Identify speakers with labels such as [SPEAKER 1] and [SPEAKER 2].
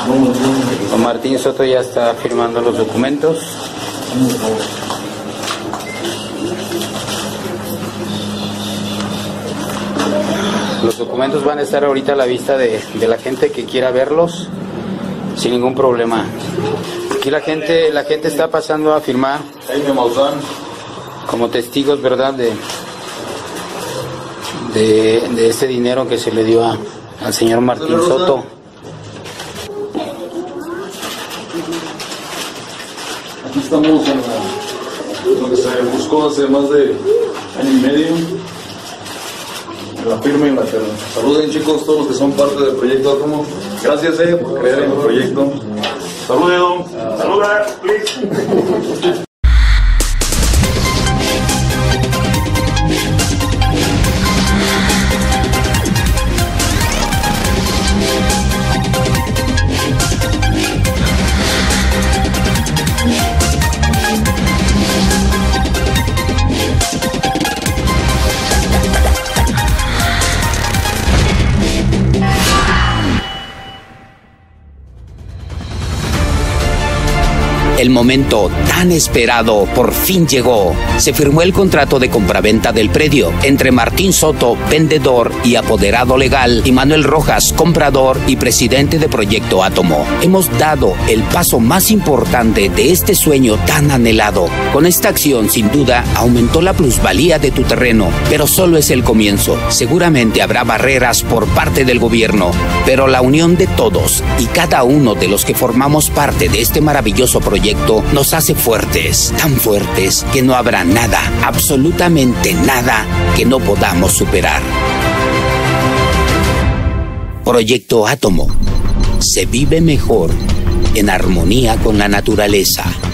[SPEAKER 1] Don Martín Soto ya está firmando los documentos. Los documentos van a estar ahorita a la vista de la gente que quiera verlos sin ningún problema. Aquí la gente está pasando a firmar como testigos, ¿verdad? De este dinero que se le dio al señor Martín Soto.
[SPEAKER 2] Aquí estamos en lo que se buscó hace más de año y medio. La firma y la terna. Saluden, chicos, todos los que son parte del proyecto Átomo. Gracias por creer en el proyecto. Saluden, saluda, please.
[SPEAKER 3] El momento tan esperado por fin llegó. Se firmó el contrato de compraventa del predio entre Martín Soto, vendedor y apoderado legal, y Manuel Rojas, comprador y presidente de Proyecto Átomo. Hemos dado el paso más importante de este sueño tan anhelado. Con esta acción, sin duda, aumentó la plusvalía de tu terreno, pero solo es el comienzo. Seguramente habrá barreras por parte del gobierno, pero la unión de todos y cada uno de los que formamos parte de este maravilloso proyecto nos hace fuertes, tan fuertes que no habrá nada, absolutamente nada, que no podamos superar. Proyecto Átomo. Se vive mejor en armonía con la naturaleza.